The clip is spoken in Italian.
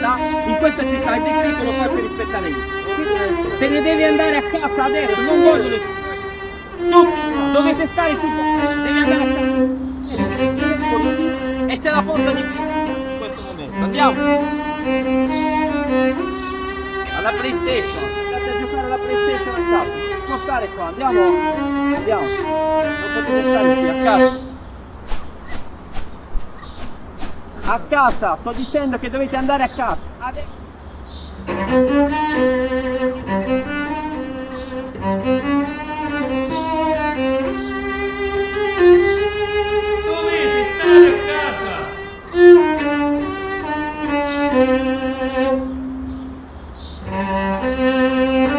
casa, in questa città il decreto lo fai per rispettare io. Se ne devi andare a casa adesso, non voglio le tutti, dovete stare tutti, devi andare a casa. E se la porta di qui in questo momento. Andiamo! Alla PlayStation, andate a giocare alla PlayStation a casa. Non può stare qua, andiamo! Andiamo! Non potete stare qui, a casa! A casa, sto dicendo che dovete andare a casa. Adesso.